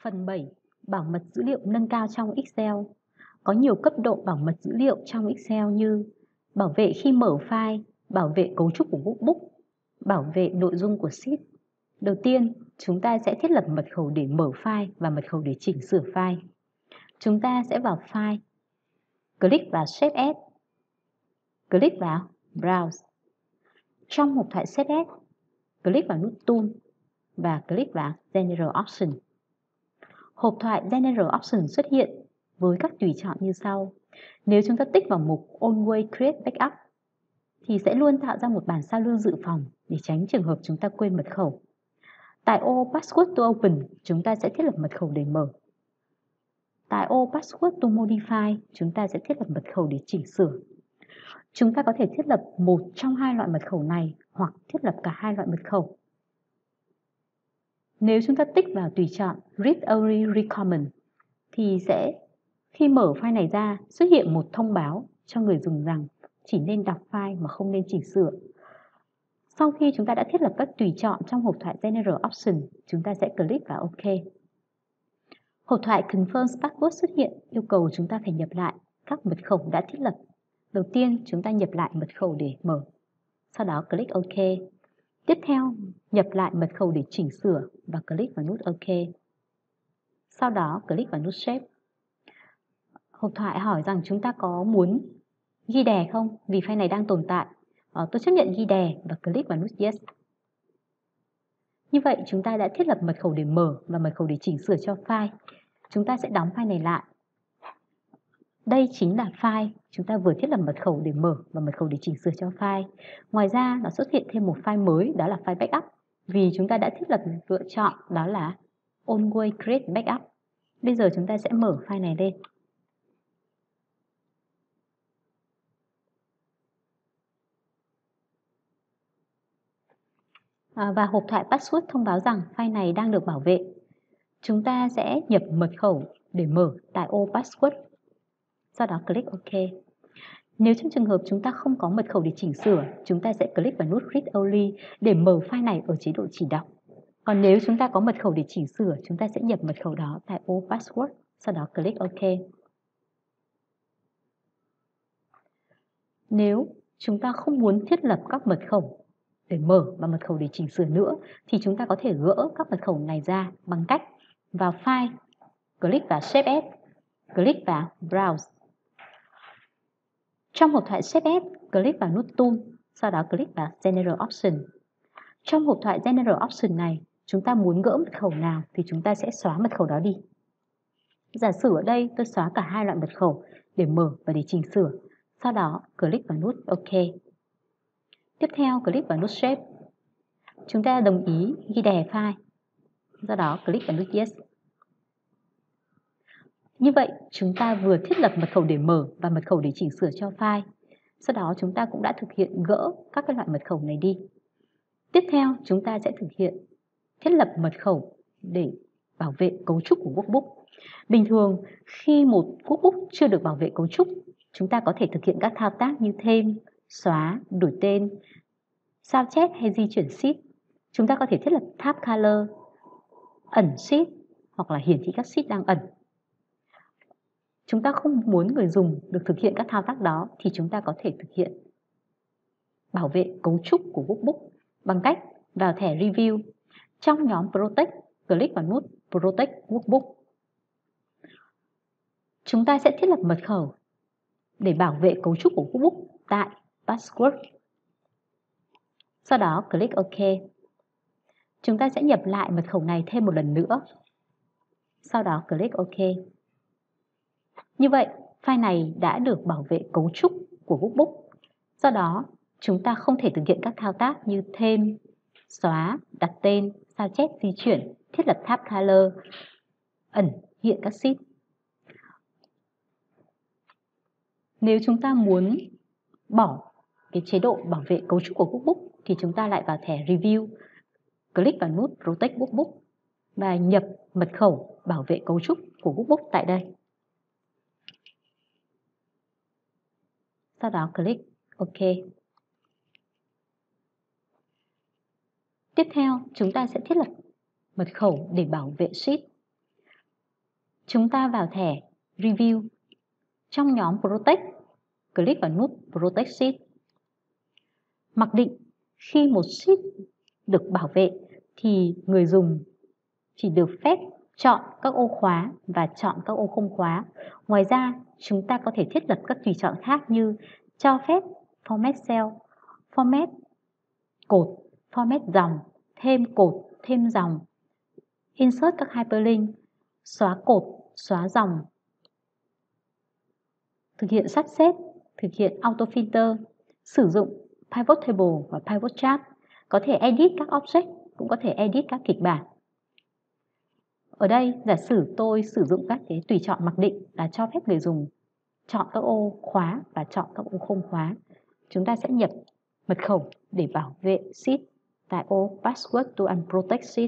Phần 7. Bảo mật dữ liệu nâng cao trong Excel. Có nhiều cấp độ bảo mật dữ liệu trong Excel như bảo vệ khi mở file, bảo vệ cấu trúc của workbook, bảo vệ nội dung của sheet. Đầu tiên, chúng ta sẽ thiết lập mật khẩu để mở file và mật khẩu để chỉnh sửa file. Chúng ta sẽ vào File, click vào Save As, click vào Browse. Trong hộp thoại Save As, click vào nút Tool và click vào General Option. Hộp thoại General Option xuất hiện với các tùy chọn như sau. Nếu chúng ta tích vào mục Always Create Backup thì sẽ luôn tạo ra một bản sao lưu dự phòng để tránh trường hợp chúng ta quên mật khẩu. Tại ô Password to Open, chúng ta sẽ thiết lập mật khẩu để mở. Tại ô Password to Modify, chúng ta sẽ thiết lập mật khẩu để chỉnh sửa. Chúng ta có thể thiết lập một trong hai loại mật khẩu này hoặc thiết lập cả hai loại mật khẩu. Nếu chúng ta tích vào tùy chọn Read Only Recommend thì sẽ khi mở file này ra xuất hiện một thông báo cho người dùng rằng chỉ nên đọc file mà không nên chỉnh sửa. Sau khi chúng ta đã thiết lập các tùy chọn trong hộp thoại General Option, chúng ta sẽ click vào OK. Hộp thoại Confirm Password xuất hiện yêu cầu chúng ta phải nhập lại các mật khẩu đã thiết lập. Đầu tiên, chúng ta nhập lại mật khẩu để mở, sau đó click OK. Tiếp theo, nhập lại mật khẩu để chỉnh sửa và click vào nút OK. Sau đó, click vào nút Save. Hộp thoại hỏi rằng chúng ta có muốn ghi đè không? Vì file này đang tồn tại. Tôi chấp nhận ghi đè và click vào nút Yes. Như vậy, chúng ta đã thiết lập mật khẩu để mở và mật khẩu để chỉnh sửa cho file. Chúng ta sẽ đóng file này lại. Đây chính là file chúng ta vừa thiết lập mật khẩu để mở và mật khẩu để chỉnh sửa cho file. Ngoài ra, nó xuất hiện thêm một file mới, đó là file backup. Vì chúng ta đã thiết lập lựa chọn đó là Always Create Backup. Bây giờ chúng ta sẽ mở file này lên. Và hộp thoại password thông báo rằng file này đang được bảo vệ. Chúng ta sẽ nhập mật khẩu để mở tại ô password. Sau đó click OK. Nếu trong trường hợp chúng ta không có mật khẩu để chỉnh sửa, chúng ta sẽ click vào nút Read Only để mở file này ở chế độ chỉ đọc. Còn nếu chúng ta có mật khẩu để chỉnh sửa, chúng ta sẽ nhập mật khẩu đó tại ô password. Sau đó click OK. Nếu chúng ta không muốn thiết lập các mật khẩu để mở và mật khẩu để chỉnh sửa nữa thì chúng ta có thể gỡ các mật khẩu này ra bằng cách vào File, click vào Save As, click vào Browse. Trong hộp thoại Save As, click vào nút Tool, sau đó click vào General Option. Trong hộp thoại General Option này, chúng ta muốn gỡ mật khẩu nào thì chúng ta sẽ xóa mật khẩu đó đi. Giả sử ở đây tôi xóa cả hai loại mật khẩu để mở và để chỉnh sửa. Sau đó click vào nút OK. Tiếp theo click vào nút Save. Chúng ta đồng ý ghi đè file. Do đó click vào nút Yes. Như vậy chúng ta vừa thiết lập mật khẩu để mở và mật khẩu để chỉnh sửa cho file. Sau đó chúng ta cũng đã thực hiện gỡ các loại mật khẩu này đi. Tiếp theo chúng ta sẽ thực hiện thiết lập mật khẩu để bảo vệ cấu trúc của workbook. Bình thường khi một workbook chưa được bảo vệ cấu trúc, chúng ta có thể thực hiện các thao tác như thêm, xóa, đổi tên, sao chép hay di chuyển sheet. Chúng ta có thể thiết lập tab color, ẩn sheet hoặc là hiển thị các sheet đang ẩn. Chúng ta không muốn người dùng được thực hiện các thao tác đó thì chúng ta có thể thực hiện bảo vệ cấu trúc của workbook bằng cách vào thẻ Review. Trong nhóm Protect, click vào nút Protect Workbook. Chúng ta sẽ thiết lập mật khẩu để bảo vệ cấu trúc của workbook tại Password. Sau đó click OK. Chúng ta sẽ nhập lại mật khẩu này thêm một lần nữa. Sau đó click OK. Như vậy, file này đã được bảo vệ cấu trúc của workbook. Do đó, chúng ta không thể thực hiện các thao tác như thêm, xóa, đặt tên, sao chép, di chuyển, thiết lập tab color, ẩn hiện các sheet. Nếu chúng ta muốn bỏ cái chế độ bảo vệ cấu trúc của workbook thì chúng ta lại vào thẻ Review, click vào nút Protect Workbook và nhập mật khẩu bảo vệ cấu trúc của workbook tại đây. Sau đó click OK. Tiếp theo, chúng ta sẽ thiết lập mật khẩu để bảo vệ sheet. chúng ta vào thẻ Review. Trong nhóm Protect, click vào nút Protect Sheet. Mặc định khi một sheet được bảo vệ thì người dùng chỉ được phép chọn các ô khóa và chọn các ô không khóa. Ngoài ra, chúng ta có thể thiết lập các tùy chọn khác như cho phép Format Cell, Format cột, Format dòng, thêm cột, thêm dòng, Insert các hyperlink, xóa cột, xóa dòng, thực hiện sắp xếp, thực hiện auto filter, sử dụng pivot table và pivot chart, có thể edit các object, cũng có thể edit các kịch bản. Ở đây, giả sử tôi sử dụng các cái tùy chọn mặc định là cho phép người dùng chọn các ô khóa và chọn các ô không khóa. Chúng ta sẽ nhập mật khẩu để bảo vệ sheet tại ô Password to Unprotect Sheet.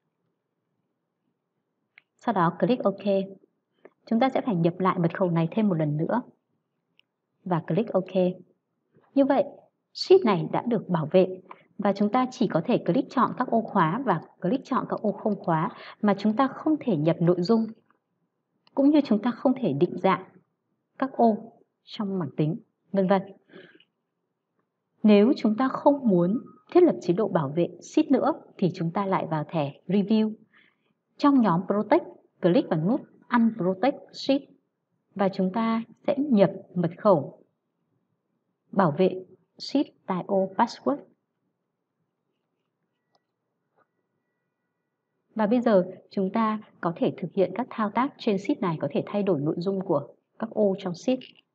Sau đó click OK. Chúng ta sẽ phải nhập lại mật khẩu này thêm một lần nữa và click OK. Như vậy, sheet này đã được bảo vệ và chúng ta chỉ có thể click chọn các ô khóa và click chọn các ô không khóa mà chúng ta không thể nhập nội dung, cũng như chúng ta không thể định dạng các ô trong bảng tính, vân vân. Nếu chúng ta không muốn thiết lập chế độ bảo vệ sheet nữa thì chúng ta lại vào thẻ Review. Trong nhóm Protect, click vào nút Unprotect Sheet và chúng ta sẽ nhập mật khẩu bảo vệ sheet tại ô Password. Và bây giờ chúng ta có thể thực hiện các thao tác trên sheet này, có thể thay đổi nội dung của các ô trong sheet.